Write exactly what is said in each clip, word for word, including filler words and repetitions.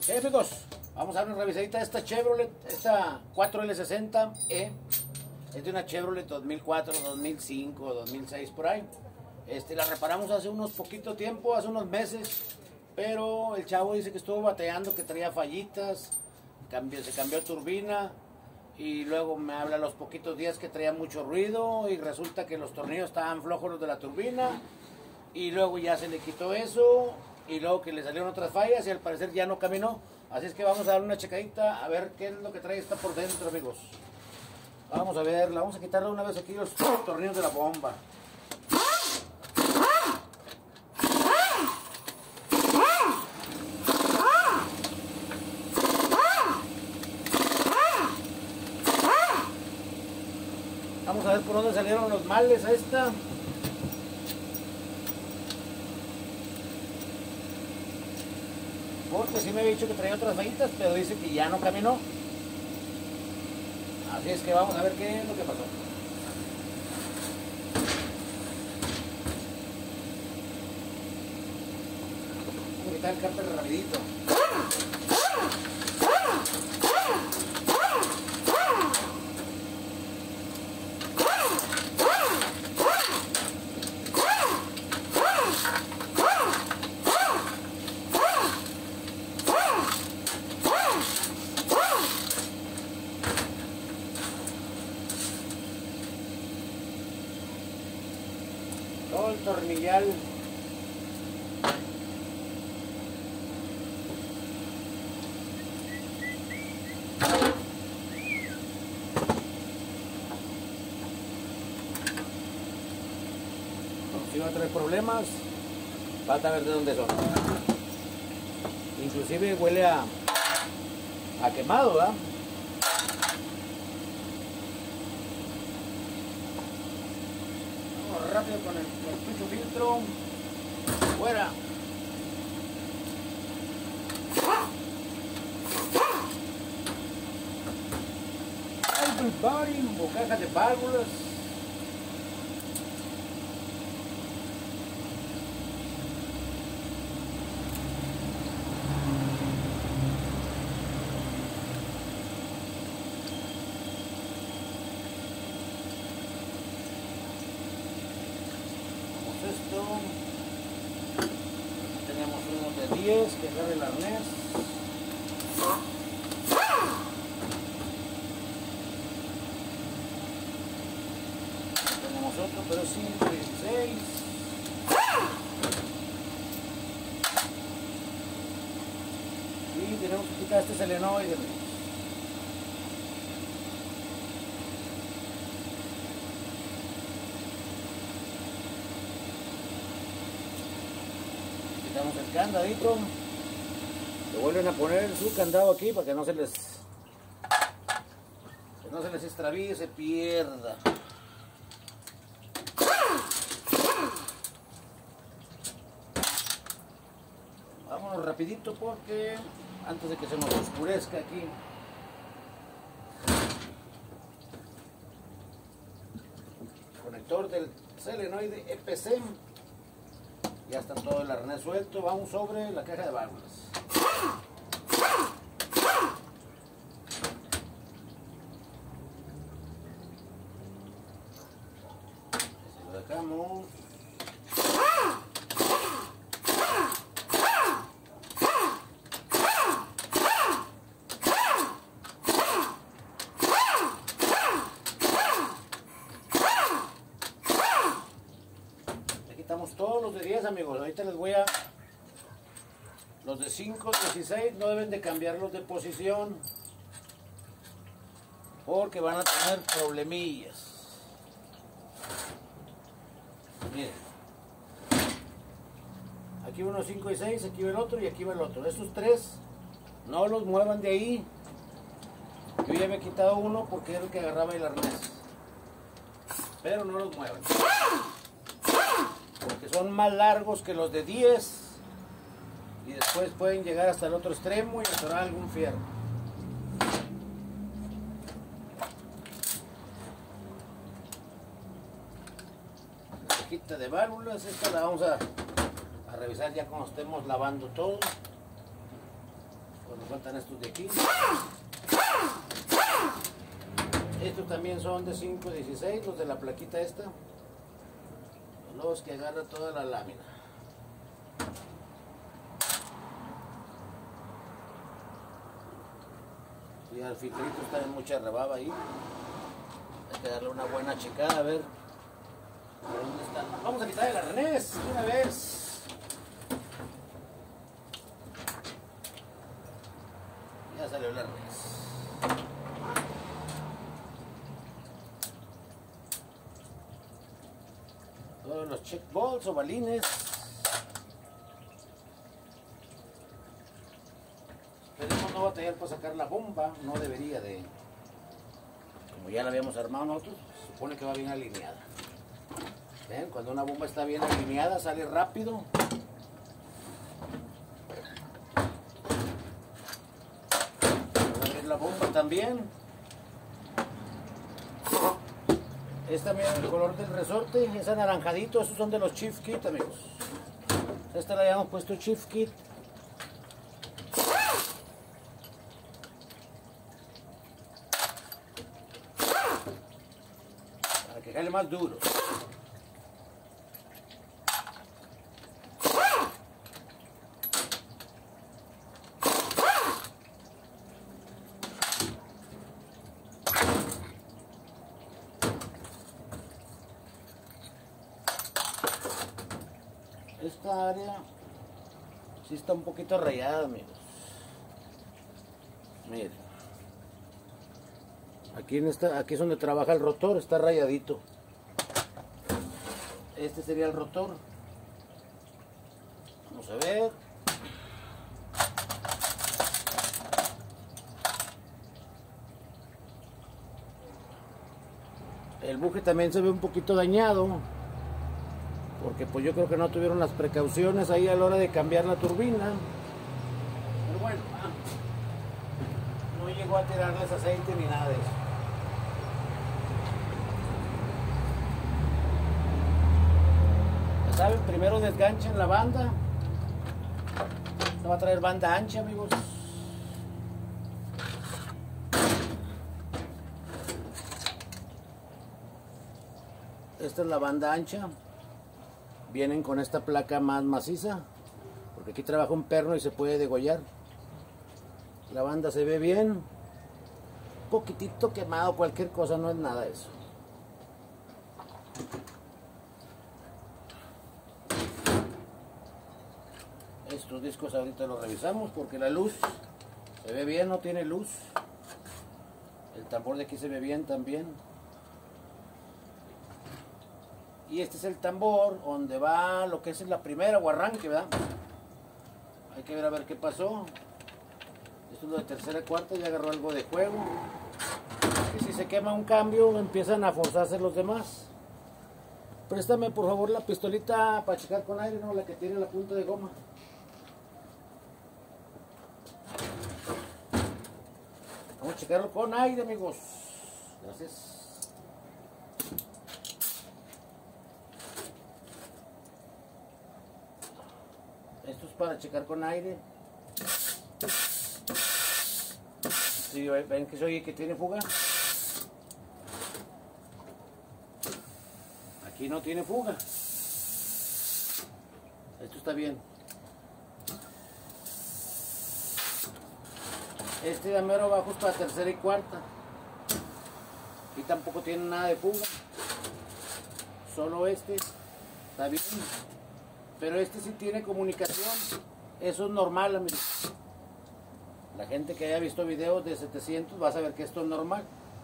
Sí, amigos, vamos a dar una revisadita de esta Chevrolet, esta cuatro L sesenta E. Es de una Chevrolet dos mil cuatro, dos mil cinco, dos mil seis por ahí. Este, la reparamos hace unos poquito tiempo, hace unos meses, pero el chavo dice que estuvo bateando, que traía fallitas, cambió, se cambió turbina y luego me habla a los poquitos días que traía mucho ruido y resulta que los tornillos estaban flojos los de la turbina y luego ya se le quitó eso y luego que le salieron otras fallas y al parecer ya no caminó. Así es que vamos a dar una checadita a ver qué es lo que trae esta por dentro, amigos. Vamos a ver, vamos a quitarle una vez aquí los tornillos de la bomba. Vamos a ver por dónde salieron los males a esta. Porque sí me había dicho que traía otras fallitas, pero dice que ya no caminó. Así es que vamos a ver qué es lo que pasó. Vamos a quitar el cárter rapidito. Todo el tornillal. Si va a traer problemas, falta ver de dónde son. Inclusive huele a, a quemado, ¿verdad? Vamos rápido con el cartucho filtro. Fuera. Everybody, bocajas de válvulas. Esto, tenemos uno de diez que agarre el arnés. Tenemos otro, pero cinco, dieciséis. Y tenemos que quitar este solenoide. Quitamos el candadito, le vuelven a poner su candado aquí para que no se les que no se les extravíe, se pierda. Vámonos rapidito porque antes de que se nos oscurezca aquí. Conector del solenoide E P C. Ya está todo el arnés suelto. Vamos sobre la caja de válvulas. Así lo dejamos. Quitamos todos los de diez, amigos. Ahorita les voy a... Los de cinco, dieciséis no deben de cambiarlos de posición porque van a tener problemillas. Miren. Aquí uno, cinco y seis, aquí va el otro y aquí va el otro. Estos tres no los muevan de ahí. Yo ya me he quitado uno porque era el que agarraba el arnés. Pero no los muevan. Porque son más largos que los de diez y después pueden llegar hasta el otro extremo y atorar algún fierro. La cajita de válvulas, esta la vamos a, a revisar ya cuando estemos lavando todo con los faltan estos de aquí. Estos también son de cinco dieciséis, los de la plaquita esta. Los que agarra toda la lámina. Y al filtrito está en mucha rebaba ahí. Hay que darle una buena checada a ver dónde está. Vamos a quitar el arnés de una vez. Ya salió el arnés. Todos los check balls o balines. Esperemos no batallar para sacar la bomba. No debería de. Como ya la habíamos armado nosotros, se supone que va bien alineada. ¿Ven? Cuando una bomba está bien alineada, sale rápido. Vamos a abrir la bomba también. Esta, miren el color del resorte, es anaranjadito. Estos son de los Chief Kit, amigos. Esta la habíamos puesto Chief Kit. Para que jale más duro. Esta área sí está un poquito rayada, amigos. Miren. Aquí, en esta, aquí es donde trabaja el rotor, está rayadito. Este sería el rotor. Vamos a ver. El buje también se ve un poquito dañado, porque pues yo creo que no tuvieron las precauciones ahí a la hora de cambiar la turbina. Pero bueno, ah, no llegó a tirarles aceite ni nada de eso. Ya saben, primero desganchen la banda. Esto va a traer banda ancha, amigos. Esta es la banda ancha. Vienen con esta placa más maciza, porque aquí trabaja un perno y se puede degollar. La banda se ve bien, un poquitito quemado, cualquier cosa, no es nada eso. Estos discos ahorita los revisamos porque la luz se ve bien, no tiene luz. El tambor de aquí se ve bien también. Y este es el tambor donde va lo que es la primera o arranque, ¿verdad? Hay que ver a ver qué pasó. Esto es lo de tercera, cuarta, ya agarró algo de juego. Y si se quema un cambio, empiezan a forzarse los demás. Préstame por favor la pistolita para checar con aire, no la que tiene la punta de goma. Vamos a checarlo con aire, amigos. Gracias. Esto es para checar con aire. Si ven que se oye que tiene fuga. Aquí no tiene fuga. Esto está bien. Este de mero abajo es para tercera y cuarta. Y tampoco tiene nada de fuga. Solo este está bien. Pero este sí tiene comunicación. Eso es normal, amigos. La gente que haya visto videos de setecientos va a saber que esto es normal.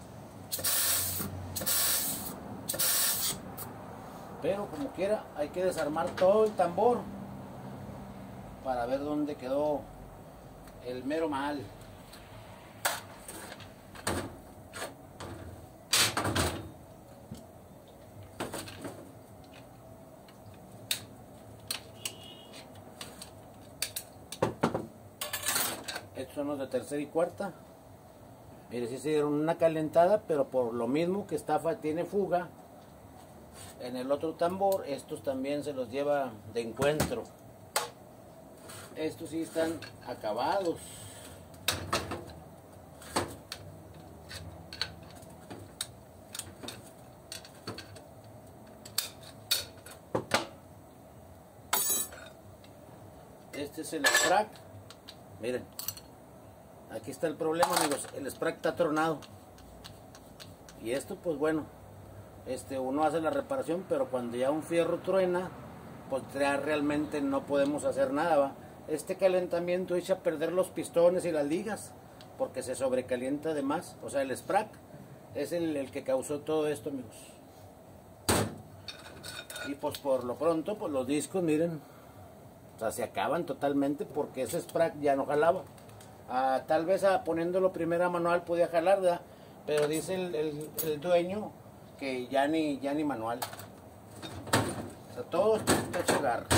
Pero como quiera, hay que desarmar todo el tambor para ver dónde quedó el mero mal. Estos son los de tercera y cuarta. Mire, si se dieron una calentada, pero por lo mismo que esta tiene fuga en el otro tambor, estos también se los lleva de encuentro. Estos sí están acabados. Este es el sprack. Miren, aquí está el problema, amigos. El sprack está tronado. Y esto, pues bueno, este, uno hace la reparación, pero cuando ya un fierro truena, pues ya realmente no podemos hacer nada, ¿va? Este calentamiento echa a perder los pistones y las ligas, porque se sobrecalienta de más. O sea, el sprack es el, el que causó todo esto, amigos. Y pues por lo pronto, pues los discos, miren, o sea, se acaban totalmente porque ese sprack ya no jalaba. Ah, tal vez ah, poniéndolo primera manual podía jalar, ¿verdad? Pero dice el, el, el dueño que ya ni, ya ni manual. O sea, todo esto está hecho garras.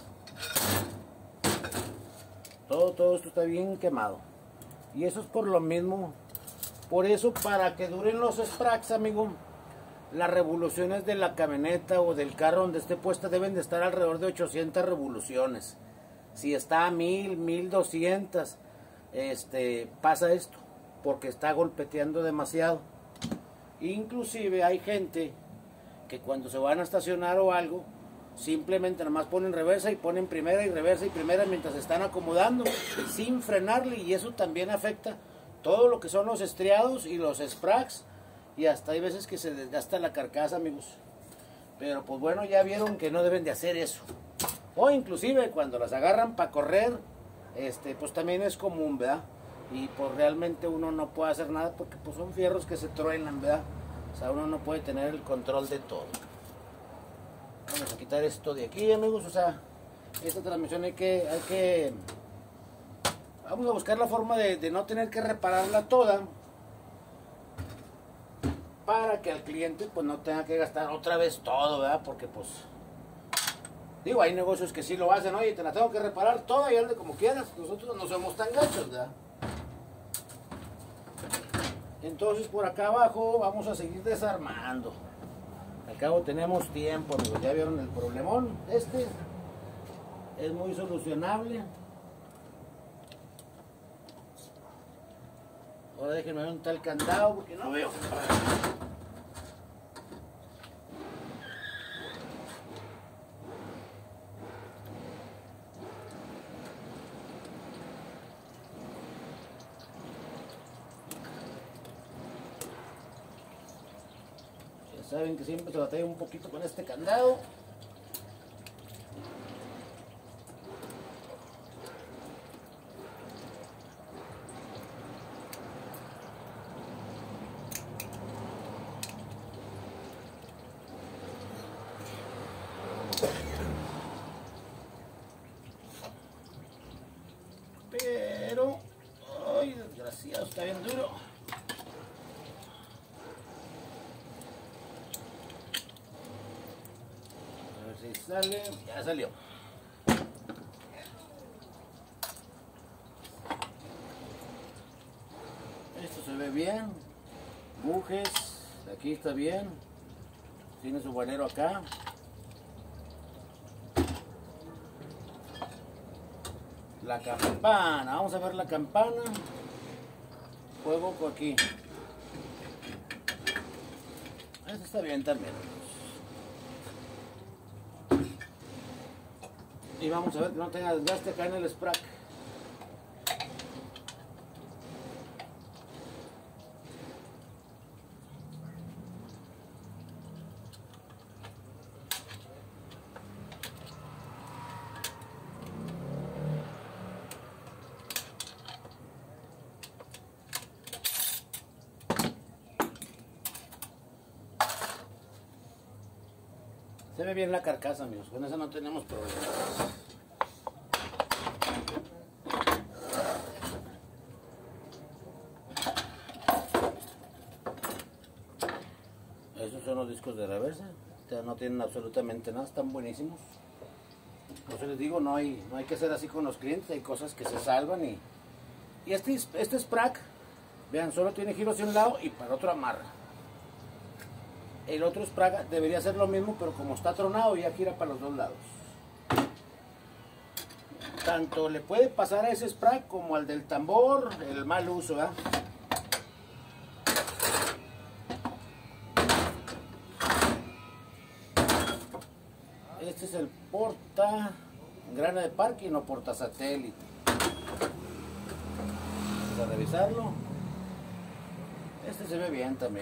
Todo, todo esto está bien quemado. Y eso es por lo mismo. Por eso, para que duren los spracks, amigo, las revoluciones de la camioneta o del carro donde esté puesta deben de estar alrededor de ochocientas revoluciones. Si está a mil, mil doscientas, este, pasa esto, porque está golpeteando demasiado. Inclusive hay gente que cuando se van a estacionar o algo, simplemente nada más ponen reversa y ponen primera y reversa y primera mientras se están acomodando, sin frenarle, y eso también afecta todo lo que son los estriados y los spracks. Y hasta hay veces que se desgasta la carcasa, amigos. Pero pues bueno, ya vieron que no deben de hacer eso. O inclusive cuando las agarran para correr, este, pues también es común, ¿verdad? Y pues realmente uno no puede hacer nada porque pues son fierros que se truenan, ¿verdad? O sea, uno no puede tener el control de todo. Vamos a quitar esto de aquí, amigos. O sea, esta transmisión hay que... Hay que vamos a buscar la forma de, de no tener que repararla toda, para que el cliente pues no tenga que gastar otra vez todo, ¿verdad? Porque pues, digo, hay negocios que sí lo hacen, oye, te la tengo que reparar toda y hazle como quieras. Nosotros no somos tan gachos, ¿verdad? Entonces por acá abajo vamos a seguir desarmando. Al cabo tenemos tiempo, amigos. Ya vieron el problemón. Este es muy solucionable. Ahora déjenme ver un tal candado porque no veo. Ya saben que siempre se batalla un poquito con este candado. Pero, ay, desgraciado, está bien duro. A ver si sale, ya salió. Esto se ve bien. Bujes, aquí está bien. Tiene su guanero acá. La campana, vamos a ver la campana. Fuego aquí. Esto está bien también. Y vamos a ver que no tenga desgaste acá en el sprack. Se ve bien la carcasa, amigos, con eso no tenemos problemas. Esos son los discos de reversa, no tienen absolutamente nada, están buenísimos. Por eso les digo, no hay, no hay que ser así con los clientes, hay cosas que se salvan. Y, y este, este sprack, vean, solo tiene giro hacia un lado y para otro amarra. El otro sprack debería ser lo mismo, pero como está tronado ya gira para los dos lados. Tanto le puede pasar a ese sprack como al del tambor, el mal uso, ¿verdad? Este es el porta engrane de parking o portasatélite. Vamos a revisarlo. Este se ve bien también.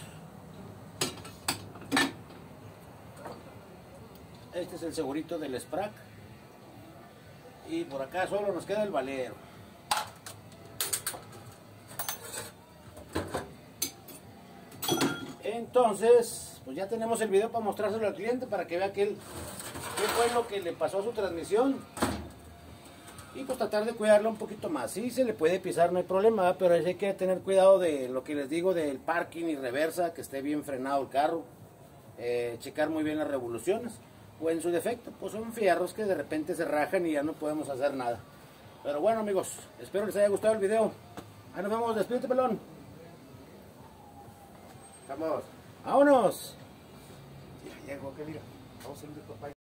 Este es el segurito del Sprack. Y por acá solo nos queda el valero. Entonces, pues ya tenemos el video para mostrárselo al cliente para que vea que él, qué fue lo que le pasó a su transmisión. Y pues tratar de cuidarlo un poquito más. Sí, se le puede pisar, no hay problema, pero hay que tener cuidado de lo que les digo del parking y reversa, que esté bien frenado el carro. Eh, checar muy bien las revoluciones. O en su defecto, pues son fierros que de repente se rajan y ya no podemos hacer nada. Pero bueno, amigos, espero les haya gustado el video. Ahí nos vemos, despídete, pelón. Vamos. ¡Vámonos! Ya llegó, que diga. Vamos a ir de papá.